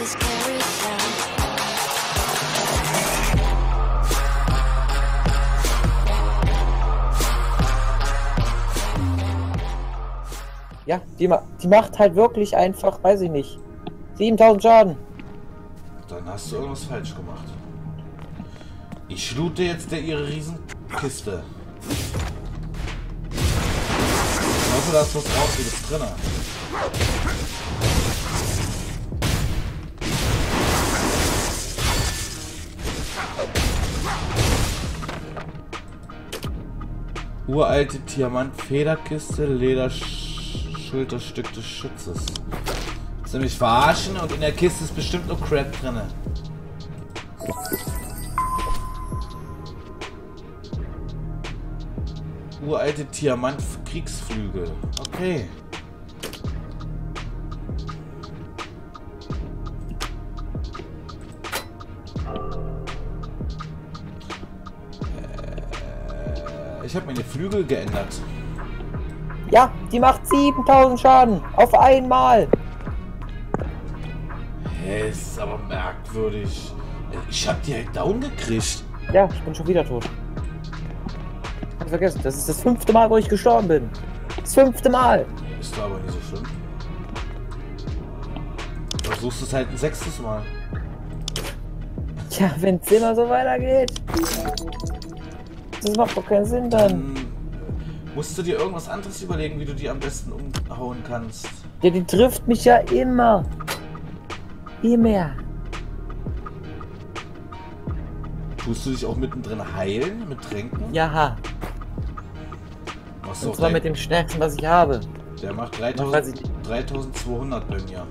this carousel. Ja, die macht halt wirklich einfach, weiß ich nicht, 7000 Schaden. Dann hast du irgendwas falsch gemacht. Ich loote jetzt ihre Riesenkiste. Ich hoffe, da ist was Rauchiges drin. Uralte Diamant-Federkiste, Lederschulterstück des Schutzes. Willst du mich verarschen? Und in der Kiste ist bestimmt noch Crap drin. Uralte Diamant-Kriegsflügel. Okay. Ich habe meine Flügel geändert. Ja, die macht 7000 Schaden. Auf einmal. Hä, ist aber merkwürdig. Ich hab die halt down gekriegt. Ja, ich bin schon wieder tot. Hab vergessen, das ist das 5. Mal, wo ich gestorben bin. Das 5. Mal. Ist doch aber nicht so schlimm. Versuchst es halt ein 6. Mal. Tja, wenn es immer so weitergeht. Das macht doch keinen Sinn dann. Musst du dir irgendwas anderes überlegen, wie du die am besten umhauen kannst. Ja, die trifft mich ja immer. Immer. Tust du dich auch mittendrin heilen mit Tränken? Ja. Machst Und zwar mit dem stärksten, was ich habe. Der macht 3200 bei mir.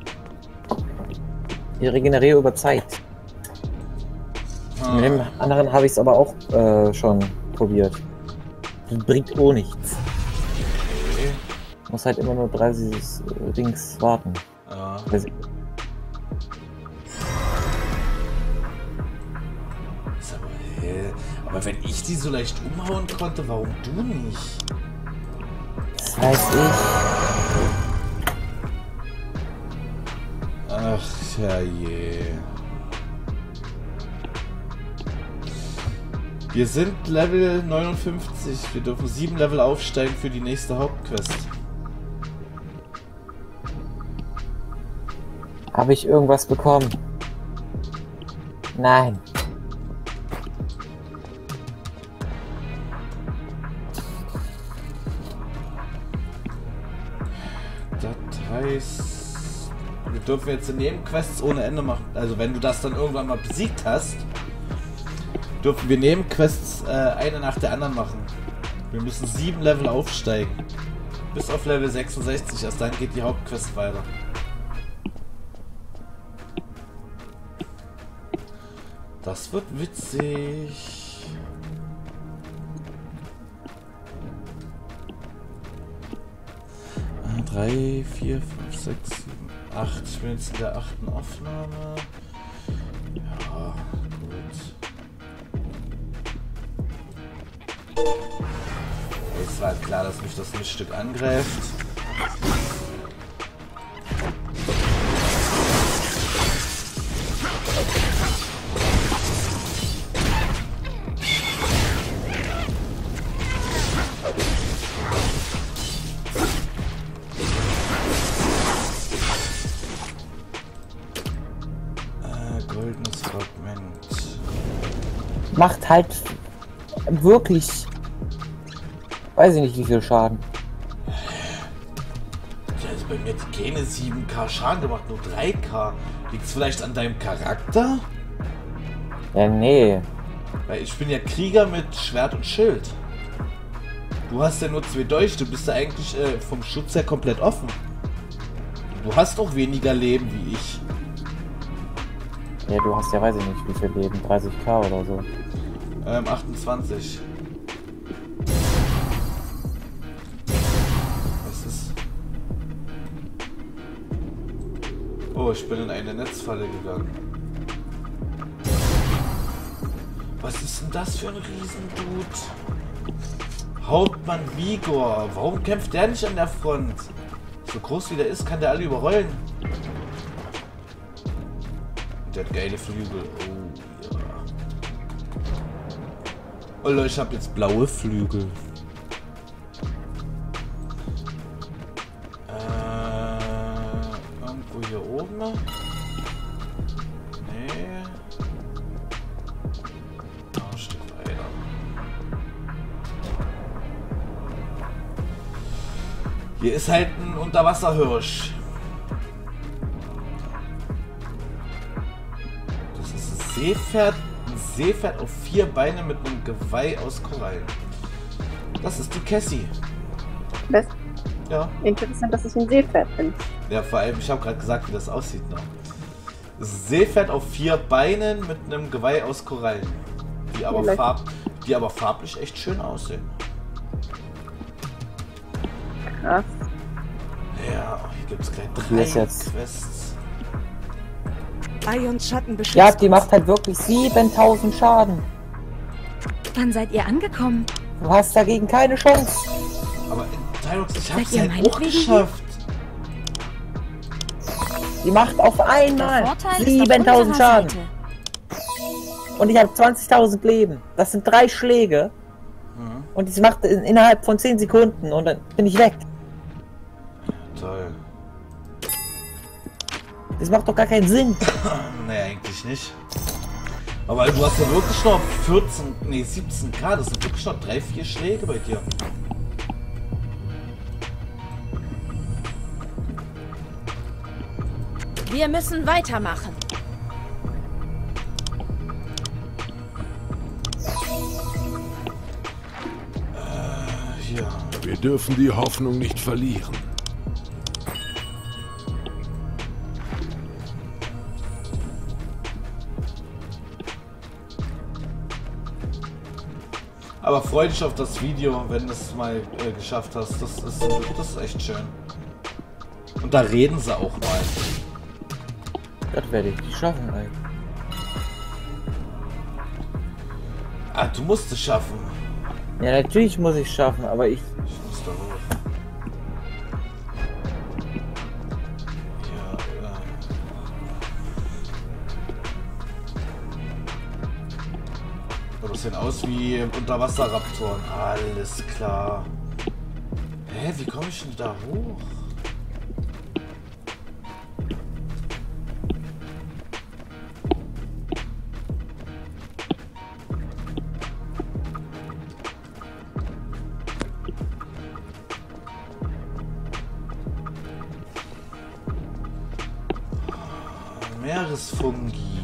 Ich regeneriere über Zeit. Mit dem anderen habe ich es aber auch schon probiert. Das bringt auch nichts. Okay. Muss halt immer nur 30 Dings warten. Ja. Aber wenn ich die so leicht umhauen konnte, warum du nicht? Das weiß ich. Ach, herrje. Wir sind Level 59. Wir dürfen 7 Level aufsteigen für die nächste Hauptquest. Habe ich irgendwas bekommen? Nein. Das heißt, wir dürfen jetzt Nebenquests ohne Ende machen. Also wenn du das dann irgendwann mal besiegt hast, dürfen wir Nebenquests eine nach der anderen machen. Wir müssen 7 Level aufsteigen. Bis auf Level 66, erst dann geht die Hauptquest weiter. Das wird witzig. Ah, 3, 4, 5, 6, 7, 8. Ich bin jetzt in der 8. Aufnahme. Ja, gut. Es war halt klar, dass mich das Miststück angreift. Goldenes Fragment. Macht halt wirklich, weiß ich nicht wie viel Schaden. Ja, also bei mir hat keine 7k Schaden gemacht, nur 3k. Liegt es vielleicht an deinem Charakter? Ja, nee. Weil ich bin ja Krieger mit Schwert und Schild. Du hast ja nur 2 Dolche, du bist ja eigentlich vom Schutz her komplett offen. Du hast auch weniger Leben wie ich. Ja, du hast ja, weiß ich nicht, wie viel Leben, 30k oder so. 28. Was ist? Oh, ich bin in eine Netzfalle gegangen. Was ist denn das für ein Riesendude? Hauptmann Vigor. Warum kämpft der nicht an der Front? So groß wie der ist, kann der alle überrollen. Der hat geile Flügel. Oh ja. Oh Leute, ich habe jetzt blaue Flügel. Irgendwo hier oben? Nee. Da ein Stück weiter. Hier ist halt ein Unterwasserhirsch. Das ist ein Seepferd. Ein Seepferd auf 4 Beinen mit einem Geweih aus Korallen. Das ist die Cassie. Das Ja. interessant, dass ich ein Seepferd bin. Ja, vor allem, ich habe gerade gesagt, wie das aussieht noch. Das ist ein Seepferd auf 4 Beinen mit einem Geweih aus Korallen. Die aber, farblich echt schön aussehen. Krass. Ja, hier gibt es gleich Hier 3 ist jetzt- Quests. Ions Schatten beschützt Ja, die uns. macht halt wirklich 7000 Schaden. Wann seid ihr angekommen? Du hast dagegen keine Chance. Aber Tyrox, ich hab's Seid ihr halt auch meinetwegen geschafft. Die macht auf Der einmal Vorteil ist auf 7000 unserer Schaden. Seite. Und ich habe 20.000 Leben. Das sind 3 Schläge. Mhm. Und sie macht innerhalb von 10 Sekunden und dann bin ich weg. Toll. Das macht doch gar keinen Sinn. Nee, eigentlich nicht. Aber du hast ja wirklich noch 17k. Das sind wirklich noch 3, 4 Schläge bei dir. Wir müssen weitermachen. Ja. Wir dürfen die Hoffnung nicht verlieren. Aber freu dich auf das Video, wenn du es mal geschafft hast. Das ist echt schön. Und da reden sie auch mal. Das werde ich nicht schaffen, ey. Ah, du musst es schaffen. Ja, natürlich muss ich schaffen, aber ich... Ich muss da hoch. Ja, das sehen aus wie Unterwasserraptoren. Alles klar. Hä, wie komme ich denn da hoch? Meeresfungi.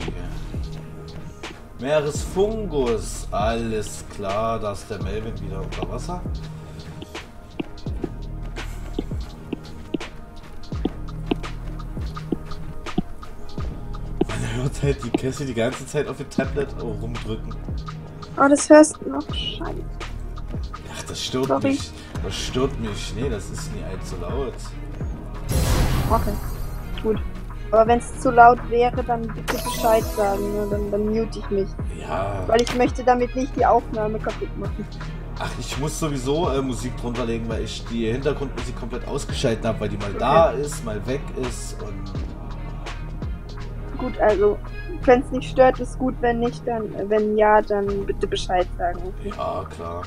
Meeresfungus. Alles klar, da ist der Melvin wieder unter Wasser. Man hört halt die Cassie die ganze Zeit auf dem Tablet rumdrücken. Oh, das hörst du noch. Scheiße. Ach, das stört Sorry. mich. Das stört mich. Nee, das ist nie allzu laut. Okay. Gut. Aber wenn es zu laut wäre, dann bitte Bescheid sagen. Ne? Dann mute ich mich. Ja. Weil ich möchte damit nicht die Aufnahme kaputt machen. Ach, ich muss sowieso Musik drunter legen, weil ich die Hintergrundmusik komplett ausgeschaltet habe, weil die mal da ist, mal weg ist und... Gut, also, wenn es nicht stört, ist gut. Wenn nicht, dann, wenn ja, dann bitte Bescheid sagen. Okay? Ja, klar.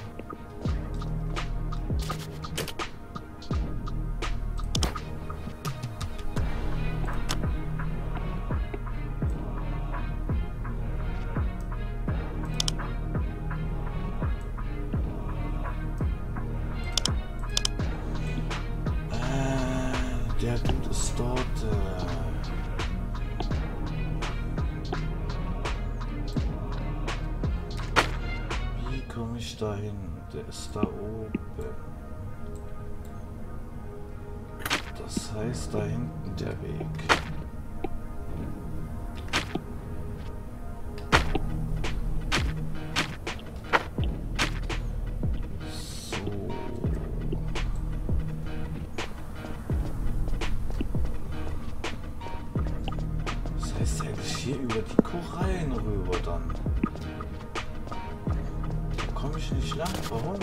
Der Dude ist dort. Wie komme ich da hin? Der ist da oben. Das heißt, da hinten der Weg. So. Das heißt eigentlich hier über die Korallen rüber dann. Da komme ich nicht lang. Warum?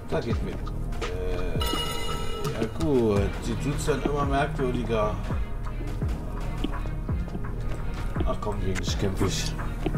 Da geht mit. Ja gut, sie tut's dann immer merkwürdiger. Ach komm, gegen dich kämpfe ich.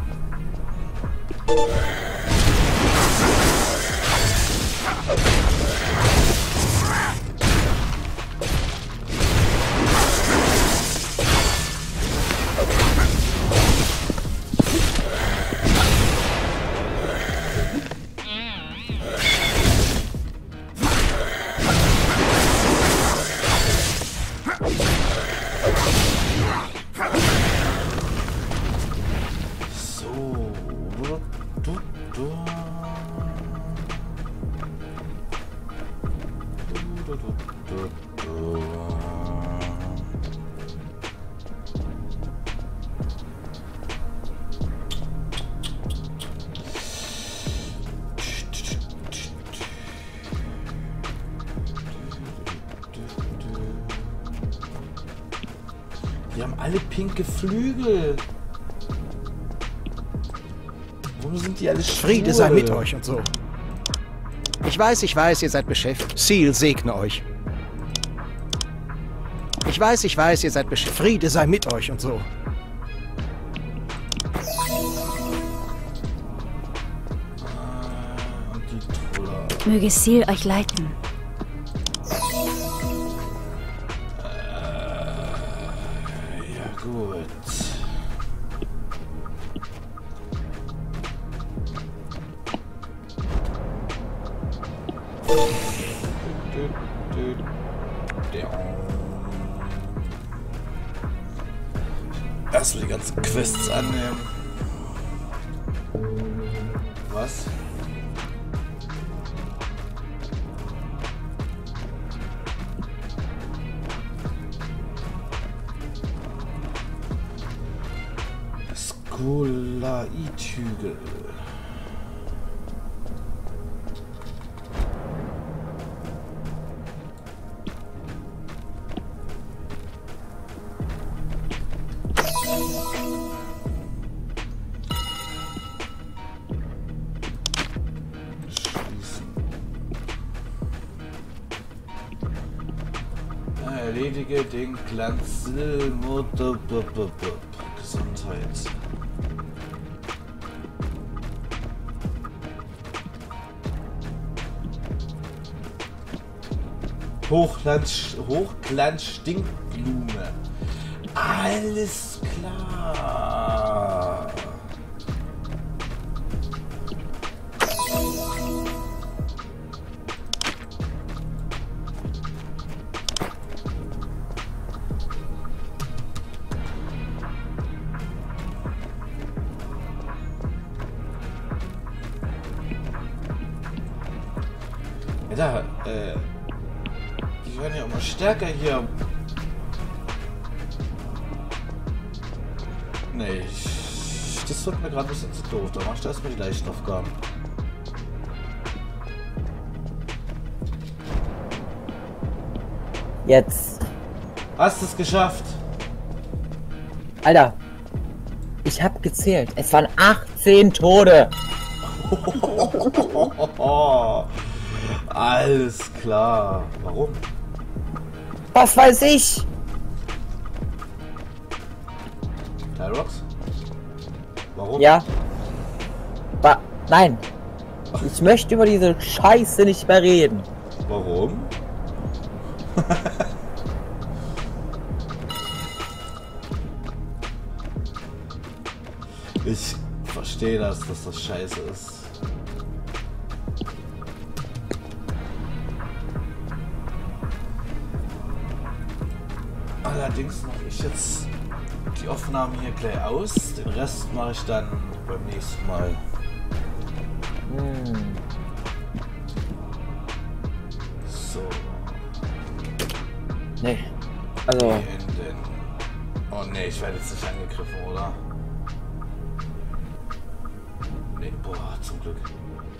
Die haben alle pinke Flügel. Warum sind die alle schwul? Friede sei mit euch und so. Ich weiß, ihr seid beschäftigt. Seal segne euch. Ich weiß, ihr seid beschäftigt. Friede sei mit euch und so. Und die Troller. Möge Seal euch leiten. Ja gut. Erstmal die ganzen Quests annehmen. Was? Skolaitügel. Erledige den Glanzil Gesundheit. Hochglanz Stinkblume. Alles klar. Ja, die werden ja immer stärker hier. Nee, das wird mir gerade ein bisschen zu doof. Da mach ich erstmal die leichten Aufgaben. Jetzt. Hast es geschafft? Alter. Ich hab gezählt. Es waren 18 Tode. Alles klar. Warum? Was weiß ich? Tyrox? Warum? Ja. Nein. Ich möchte über diese Scheiße nicht mehr reden. Warum? Ich verstehe dass das scheiße ist. Allerdings mache ich jetzt die Aufnahmen hier gleich aus. Den Rest mache ich dann beim nächsten Mal. So. Nee. Also. Oh nee, ich werde jetzt nicht angegriffen, oder? Nee, boah, zum Glück.